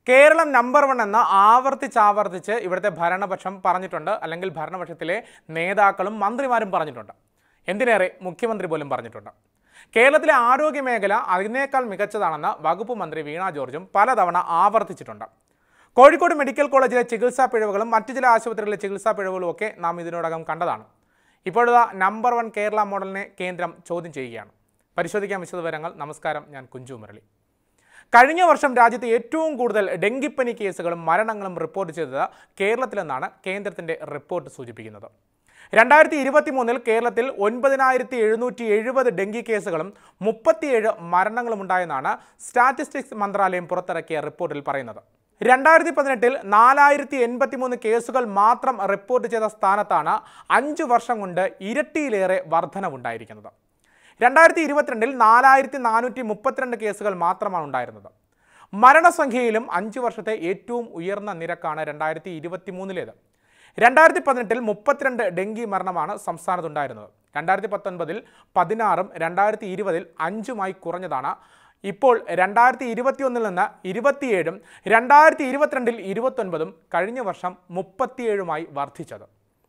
Keralam number 1 എന്ന ആവർത്തിച്ച് ഇവിടുത്തെ ഭരണപക്ഷം പറഞ്ഞിട്ടുണ്ട്, അല്ലെങ്കിൽ ഭരണപക്ഷത്തിലെ നേതാക്കളും മന്ത്രിമാരും പറഞ്ഞിട്ടുണ്ട്. എന്തിനേറെ മുഖ്യമന്ത്രി പോലും പറഞ്ഞിട്ടുണ്ട്. കേരളത്തിലെ ആരോഗ്യ മേഖല അതിനേക്കാൾ മികച്ചതാണെന്ന് വകുപ്പ് മന്ത്രി വീണ ജോർജും പലതവണ ആവർത്തിച്ചിട്ടുണ്ട്. കോഴിക്കോട് മെഡിക്കൽ കോളേജിലെ ചികിത്സാ പിഴവുകളും മറ്റു ചില ആശുപത്രികളിലെ ചികിത്സാ പിഴവുകളും ഒക്കെ നാം ഇതിനോടകം കണ്ടതാണ്. ഇപ്പോഴത്തെ നമ്പർ 1 കേരള മോഡലിനെ കേന്ദ്രം ചോദ്യം ചെയ്യുകയാണ്. പരിശോധിക്കാൻ വിശദവിവരങ്ങൾ. നമസ്കാരം, ഞാൻ കുഞ്ചു മുരളി. കഴിഞ്ഞ വർഷം രാജ്യത്ത് ഏറ്റവും കൂടുതൽ ഡെങ്കിപ്പനി കേസുകളും മരണങ്ങളും റിപ്പോർട്ട് ചെയ്തത് കേരളത്തിലെന്നാണ് കേന്ദ്രത്തിൻ്റെ റിപ്പോർട്ട് സൂചിപ്പിക്കുന്നത്. 2023 കേരളത്തിൽ 9770 ഡെങ്കി കേസുകളും 37 മരണങ്ങളും ഉണ്ടായെന്നാണ് സ്റ്റാറ്റിസ്റ്റിക്സ് മന്ത്രാലയം പുറത്തിറക്കിയ റിപ്പോർട്ടിൽ പറയുന്നത്. 2018 4083 കേസുകൾ മാത്രം റിപ്പോർട്ട് ചെയ്ത സ്ഥാനത്താണ് 5 വർഷം കൊണ്ട് ഇരട്ടിയിലേറെ വർധനവുണ്ടായിരിക്കുന്നത്. 2022 4432 കേസുകൾ മാത്രമാണ് ഉണ്ടായിരുന്നത്. മരണസംഖ്യയിലും 5 വർഷത്തെ ഏറ്റവും ഉയർന്ന നിരക്കാണ് 2023 2018 32 ഡെങ്കി മരണമാണ് സംസ്ഥാനത്തുണ്ടായിരുന്നത്. 2019 16ഉം 2020 5ഉമായി കുറഞ്ഞതാണ്. ഇപ്പോൾ 2021 നിന്ന് 27ഉം 2022 29ഉം കഴിഞ്ഞ വർഷം 37ഉമായി വർദ്ധിച്ചത്.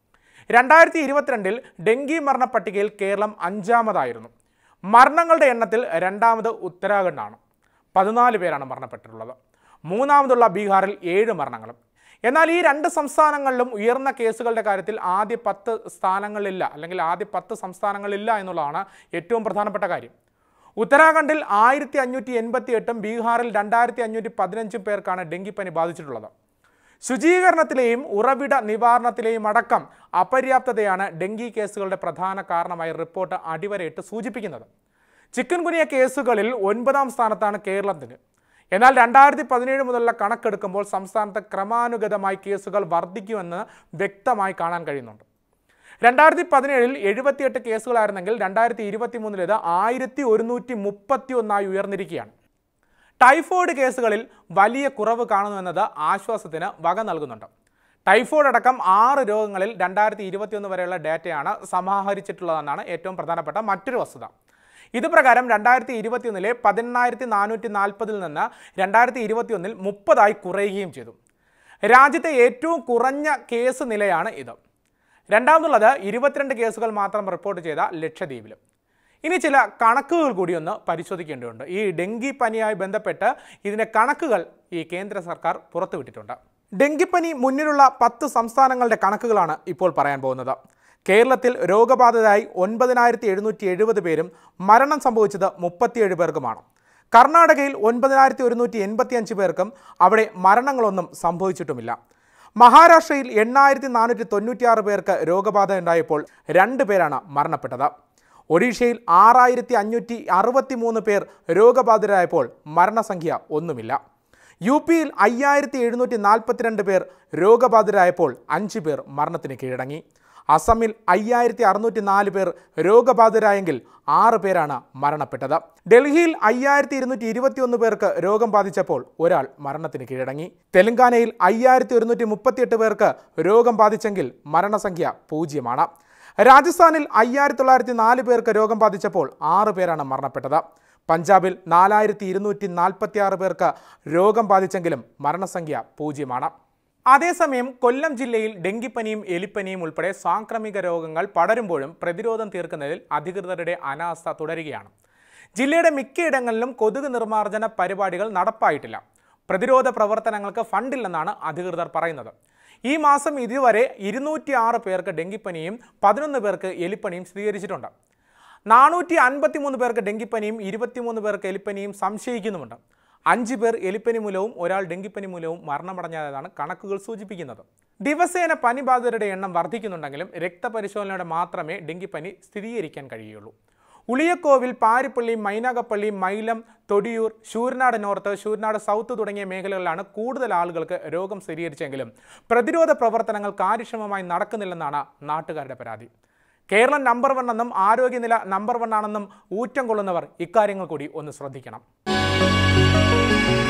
2022 ഡെങ്കി മരണ പട്ടികയിൽ കേരളം 5ാമതായിരുന്നു. മരണങ്ങളുടെ എണ്ണത്തിൽ 2ാമത് ഉത്തരാഖണ്ഡാണ്. 14 പേരാണ് മരണപ്പെട്ടിട്ടുള്ളത്. 3ാമതുള്ള ബീഹാറിൽ 7 മരണങ്ങളും. എന്നാൽ ഈ 2 സംസ്ഥാനങ്ങളിലും ഉയർന്ന കേസുകളുടെ കാര്യത്തിൽ ആദ്യ 10 സ്ഥാനങ്ങളിലില്ല, അല്ലെങ്കിൽ ആദ്യ 10 സംസ്ഥാനങ്ങളിലില്ല എന്നുള്ളതാണ് ഏറ്റവും പ്രധാനപ്പെട്ട കാര്യം. ഉത്തരാഖണ്ഡിൽ 1588ഉം ബീഹാറിൽ 2515 പേർക്കാണ് ഡെങ്കിപ്പനി ബാധിച്ചിട്ടുള്ളത്. ശുചീകരണത്തിലെയും ഉറവിട നിവാരണത്തിലെയും അടക്കം അപര്യാപ്തതയാണ് ഡെങ്കി കേസുകളുടെ പ്രധാന കാരണമായി റിപ്പോർട്ട് അടിവരയിട്ട് സൂചിപ്പിക്കുന്നത്. ചിക്കൻ ഗുനിയ കേസുകളിൽ 9ാം സ്ഥാനത്താണ് കേരളത്തിന്. എന്നാൽ 2017 മുതലുള്ള കണക്കെടുക്കുമ്പോൾ സംസ്ഥാനത്ത് ക്രമാനുഗതമായി കേസുകൾ വർദ്ധിക്കുമെന്ന് വ്യക്തമായി കാണാൻ കഴിയുന്നുണ്ട്. 2017 78 കേസുകളായിരുന്നെങ്കിൽ 2023 ഇത് 1131 ഉയർന്നിരിക്കുകയാണ്. ടൈഫോയിഡ് കേസുകളിൽ വലിയ കുറവ് കാണുന്നുവെന്നത് ആശ്വാസത്തിന് വക നൽകുന്നുണ്ട്. ടൈഫോയിഡ് അടക്കം 6 രോഗങ്ങളിൽ 2021 വരെയുള്ള ഡാറ്റയാണ് സമാഹരിച്ചിട്ടുള്ളതെന്നാണ് ഏറ്റവും പ്രധാനപ്പെട്ട മറ്റൊരു വസ്തുത. ഇത് പ്രകാരം 2021 18440 നിന്ന് 2021 30 കുറയുകയും ചെയ്തു. രാജ്യത്തെ ഏറ്റവും കുറഞ്ഞ കേസ് നിലയാണ് ഇത്. രണ്ടാമതുള്ളത് 22 കേസുകൾ മാത്രം റിപ്പോർട്ട് ചെയ്ത ലക്ഷദ്വീപിലും. ഇനി ചില കണക്കുകൾ കൂടി ഒന്ന് പരിശോധിക്കേണ്ടതുണ്ട്. ഈ ഡെങ്കി പനിയായി ബന്ധപ്പെട്ട് ഇതിൻ്റെ കണക്കുകൾ ഈ കേന്ദ്ര സർക്കാർ പുറത്തുവിട്ടിട്ടുണ്ട്. ഡെങ്കിപ്പനി മുന്നിലുള്ള 10 സംസ്ഥാനങ്ങളുടെ കണക്കുകളാണ് ഇപ്പോൾ പറയാൻ പോകുന്നത്. കേരളത്തിൽ രോഗബാധിതരായി 9770 പേരും മരണം സംഭവിച്ചത് 37 പേർക്കുമാണ്. കർണാടകയിൽ 9185 പേർക്കും അവിടെ മരണങ്ങളൊന്നും സംഭവിച്ചിട്ടുമില്ല. മഹാരാഷ്ട്രയിൽ 8496 പേർക്ക് രോഗബാധ ഉണ്ടായപ്പോൾ 2 പേരാണ് മരണപ്പെട്ടത്. ഒഡീഷയിൽ 6563 പേർ രോഗബാധിതരായപ്പോൾ മരണസംഖ്യ ഒന്നുമില്ല. യു പിയിൽ 5742 പേർ രോഗബാധിതരായപ്പോൾ 5 പേർ മരണത്തിന് കീഴടങ്ങി. അസമിൽ 5604 പേർ രോഗബാധിതരായെങ്കിൽ 6 പേരാണ് മരണപ്പെട്ടത്. ഡൽഹിയിൽ 5221 പേർക്ക് രോഗം ബാധിച്ചപ്പോൾ 1 മരണത്തിന് കീഴടങ്ങി. തെലങ്കാനയിൽ 5138 പേർക്ക് രോഗം ബാധിച്ചെങ്കിൽ മരണസംഖ്യ 0. രാജസ്ഥാനിൽ 5904 പേർക്ക് രോഗം ബാധിച്ചപ്പോൾ 6 പേരാണ് മരണപ്പെട്ടത്. പഞ്ചാബിൽ 4246 പേർക്ക് രോഗം ബാധിച്ചെങ്കിലും മരണസംഖ്യ 0. അതേസമയം കൊല്ലം ജില്ലയിൽ ഡെങ്കിപ്പനിയും എലിപ്പനിയും ഉൾപ്പെടെ സാംക്രമിക രോഗങ്ങൾ പടരുമ്പോഴും പ്രതിരോധം തീർക്കുന്നതിൽ അധികൃതരുടെ അനാസ്ഥ തുടരുകയാണ്. ജില്ലയുടെ മിക്കയിടങ്ങളിലും കൊതുക് നിർമ്മാർജ്ജന പരിപാടികൾ നടപ്പായിട്ടില്ല. പ്രതിരോധ പ്രവർത്തനങ്ങൾക്ക് ഫണ്ടില്ലെന്നാണ് അധികൃതർ പറയുന്നത്. ഈ മാസം ഇതുവരെ 206 പേർക്ക് ഡെങ്കിപ്പനിയും 11 പേർക്ക് എലിപ്പനിയും സ്ഥിരീകരിച്ചിട്ടുണ്ട്. 453 പേർക്ക് ഡെങ്കിപ്പനിയും 23 പേർക്ക് എലിപ്പനിയും സംശയിക്കുന്നുമുണ്ട്. 5 പേർ എലിപ്പനി മൂലവും 1 ഡെങ്കിപ്പനി മൂലവും മരണമടഞ്ഞതാണ് കണക്കുകൾ സൂചിപ്പിക്കുന്നത്. ദിവസേന പനിബാധിതരുടെ എണ്ണം വർദ്ധിക്കുന്നുണ്ടെങ്കിലും രക്തപരിശോധനയോടെ മാത്രമേ ഡെങ്കിപ്പനി സ്ഥിരീകരിക്കാൻ കഴിയുള്ളൂ. ഉളിയക്കോവിൽ, പാരിപ്പള്ളി, മൈനാഗപ്പള്ളി, മൈലം, തൊടിയൂർ, ശൂരനാട് നോർത്ത്, ശൂരനാട് സൗത്ത് തുടങ്ങിയ മേഖലകളിലാണ് കൂടുതൽ ആളുകൾക്ക് രോഗം സ്ഥിരീകരിച്ചെങ്കിലും പ്രതിരോധ പ്രവർത്തനങ്ങൾ കാര്യക്ഷമമായി നടക്കുന്നില്ലെന്നാണ് നാട്ടുകാരുടെ പരാതി. കേരളം നമ്പർ 1 എന്നും ആരോഗ്യനില നമ്പർ 1 ആണെന്നും ഊറ്റം കൊള്ളുന്നവർ ഇക്കാര്യങ്ങൾ കൂടി ഒന്ന് ശ്രദ്ധിക്കണം.